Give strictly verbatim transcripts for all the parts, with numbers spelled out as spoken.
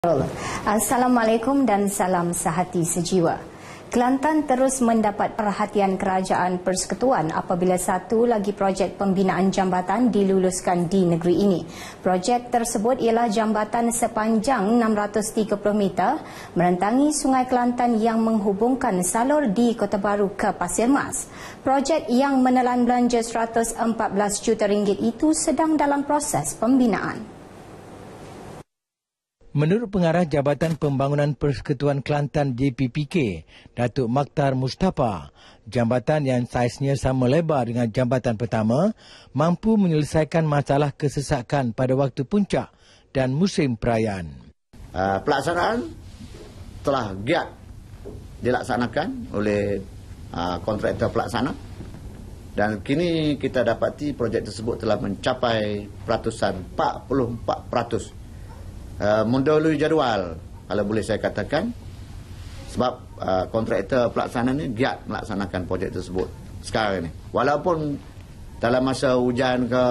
Assalamualaikum dan salam sehati sejiwa. Kelantan terus mendapat perhatian Kerajaan Persekutuan apabila satu lagi projek pembinaan jambatan diluluskan di negeri ini. Projek tersebut ialah jambatan sepanjang enam ratus tiga puluh meter merentangi Sungai Kelantan yang menghubungkan Salor di Kota Baru ke Pasir Mas. Projek yang menelan belanja seratus empat belas juta ringgit itu sedang dalam proses pembinaan. Menurut Pengarah Jabatan Pembangunan Persekutuan Kelantan J P P K, Datuk Makhtar Mustafa, jambatan yang saiznya sama lebar dengan jambatan pertama mampu menyelesaikan masalah kesesakan pada waktu puncak dan musim perayaan. Uh, pelaksanaan telah giat dilaksanakan oleh uh, kontraktor pelaksana dan kini kita dapati projek tersebut telah mencapai peratusan empat puluh empat peratus. Uh, mendahului jadual kalau boleh saya katakan sebab uh, kontraktor pelaksana ni giat melaksanakan projek tersebut sekarang ni walaupun dalam masa hujan ke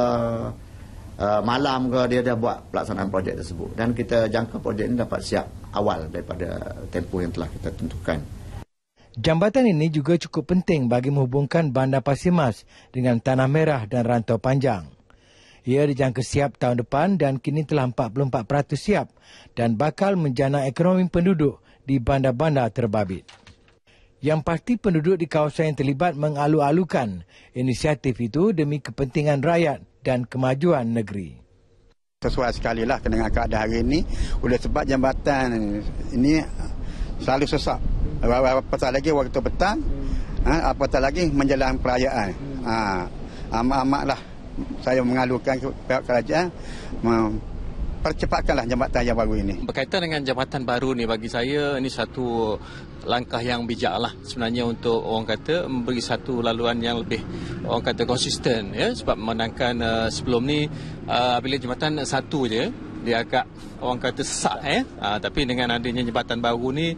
uh, malam ke dia dah buat pelaksanaan projek tersebut dan kita jangka projek ini dapat siap awal daripada tempoh yang telah kita tentukan. Jambatan ini juga cukup penting bagi menghubungkan Bandar Pasir Mas dengan Tanah Merah dan Rantau Panjang. Ia dijangka siap tahun depan dan kini telah empat puluh empat peratus siap dan bakal menjana ekonomi penduduk di bandar-bandar terbabit. Yang pasti penduduk di kawasan yang terlibat mengalu-alukan inisiatif itu demi kepentingan rakyat dan kemajuan negeri. Sesuai sekali lah dengan keadaan hari ini oleh sebab jambatan ini selalu sesak. Apatah lagi waktu petang, apatah lagi menjelang perayaan. Amat-amat lah saya mengalukan pihak kerajaan mempercepatkanlah jambatan yang baru ini. Berkaitan dengan jambatan baru ni bagi saya ini satu langkah yang bijak lah sebenarnya untuk orang kata memberi satu laluan yang lebih orang kata konsisten ya sebab memandangkan uh, sebelum ni uh, bila jambatan satu je dia agak orang kata sesak eh uh, tapi dengan adanya jambatan baru ni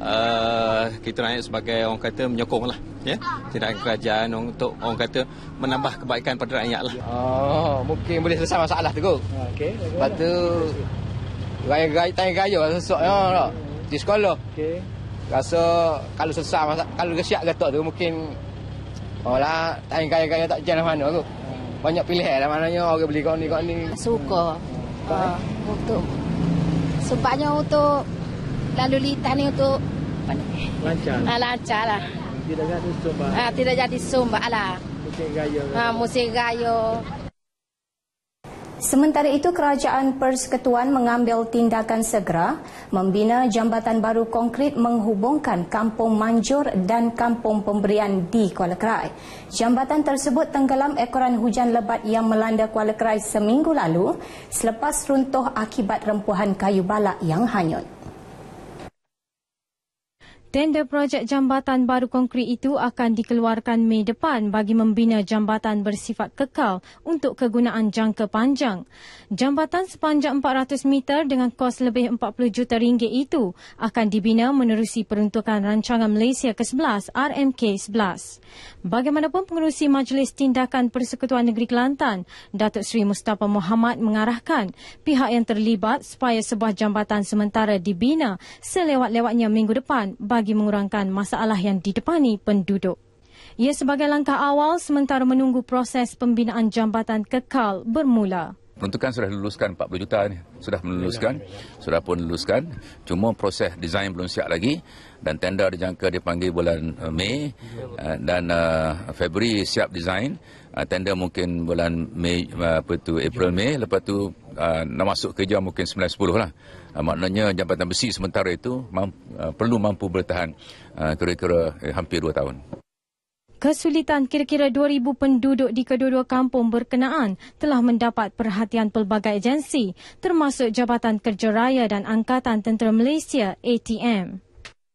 uh, kita rakyat sebagai orang kata menyokong lah ya tindakan kerajaan untuk orang kata menambah kebaikan pada rakyat lah. Oh, mungkin boleh selesai masalah tu kot. Okey. Lepas tu gaya-gaya tanya gaya sesaknya tak di sekolah. Okey. Rasa kalau selesai masa kalau kesiap gatok tu mungkin oh lah tanya gaya-gaya tak jalan mana tu. Banyak pilihan lah maknanya orang beli kau ni kau ni. Suka. Uh, untuk sebabnya untuk lalu lintas ni untuk apa ni? Lancar. Ah, lancar lah. Tidak jadi sumbat. Ah, tidak jadi sumbat lah. Musim gaya. Ah, musim gaya. Sementara itu, Kerajaan Persekutuan mengambil tindakan segera membina jambatan baru konkret menghubungkan Kampung Manjur dan Kampung Pemberian di Kuala Krai. Jambatan tersebut tenggelam ekoran hujan lebat yang melanda Kuala Krai seminggu lalu selepas runtuh akibat rempuhan kayu balak yang hanyut. Tender projek jambatan baru konkret itu akan dikeluarkan Mei depan bagi membina jambatan bersifat kekal untuk kegunaan jangka panjang. Jambatan sepanjang empat ratus meter dengan kos lebih empat puluh juta ringgit itu akan dibina menerusi peruntukan Rancangan Malaysia ke sebelas R M K sebelas. Bagaimanapun pengerusi Majlis Tindakan Persekutuan Negeri Kelantan, Datuk Seri Mustafa Mohamad mengarahkan pihak yang terlibat supaya sebuah jambatan sementara dibina selewat-lewatnya minggu depan bagi mengurangkan masalah yang didepani penduduk. Ia sebagai langkah awal sementara menunggu proses pembinaan jambatan kekal bermula. Peruntukan sudah luluskan empat puluh juta ni. Sudah meluluskan, sudah pun luluskan. Cuma proses desain belum siap lagi dan tender dijangka dipanggil bulan uh, Mei uh, dan uh, Februari siap desain. Uh, tender mungkin bulan Mei uh, apa tu April Mei, lepas tu uh, nak masuk kerja mungkin sembilan sepuluh lah. Uh, maknanya jambatan besi sementara itu mampu, uh, perlu mampu bertahan uh, kira-kira eh, hampir dua tahun. Kesulitan kira-kira dua ribu penduduk di kedua-dua kampung berkenaan telah mendapat perhatian pelbagai agensi termasuk Jabatan Kerja Raya dan Angkatan Tentera Malaysia A T M.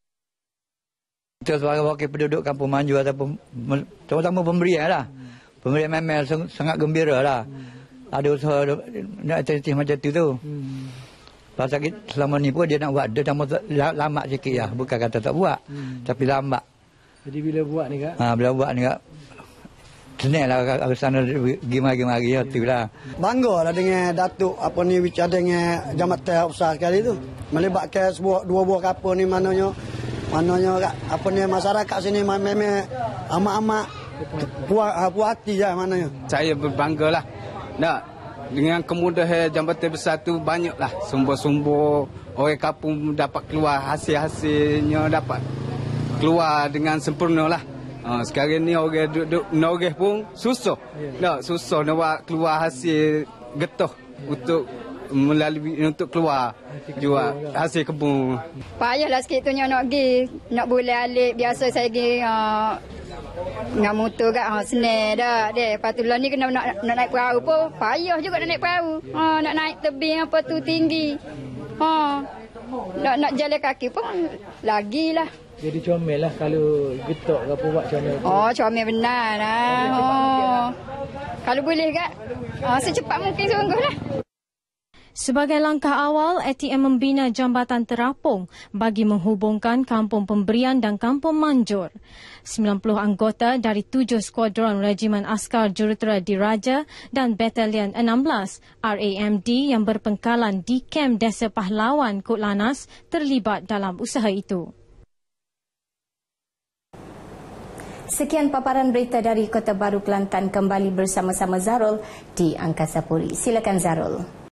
Kita sebagai wakil penduduk Kampung Manjur ataupun terutama pemberian lah. Pemberian memang sangat gembira lah. Ada usaha nak inisiatif macam tu tu. Pasal selama ni pun dia nak buat, dia dah lambat sikit lah. Bukan kata tak buat, tapi lambat. Jadi bila buat ni kak? Ha, bila buat ni kak, senang lah ke sana pergi mari-mari tu lah. Bangga lah dengan Datuk apa ni bicara dengan jambatan besar sekali tu. Melibatkan sebuah dua buah kapal ni mananya mananya apa ni masyarakat sini memang amat-amat puas puas hati lah mananya. Saya berbangga lah. Nak dengan kemudahan jambatan besar tu banyaklah sumber-sumber orang kampung dapat keluar hasil-hasilnya dapat keluar dengan sempurna lah. Ha, sekarang ni orang duduk noreh pun susah. Tak susah nak keluar hasil getah untuk melalui untuk keluar jual hasil kebun. Payahlah sikit tu nak pergi nak boleh alik biasa saya pergi uh, dengan motor kat ha, senang dah deh. Lepas tu lah ni kena nak, nak naik perahu pun payah juga nak naik perahu. Ha, nak naik tebing apa tu tinggi. Ha, nak nak jalan kaki pun lagilah. Jadi comel lah kalau getok ke apa buat comel. Oh, comel benar lah. Oh. Kalau boleh kat, oh, secepat mungkin sungguh lah. Sebagai langkah awal, A T M membina jambatan terapung bagi menghubungkan Kampung Pemberian dan Kampung Manjur. sembilan puluh anggota dari tujuh skuadron Regimen Askar Jurutera Diraja dan Batalion enam belas R A M D yang berpengkalan di Kem Desa Pahlawan Kut Lanas terlibat dalam usaha itu. Sekian paparan berita dari Kota Baru Kelantan, kembali bersama-sama Zarul di Angkasa Puri. Silakan Zarul.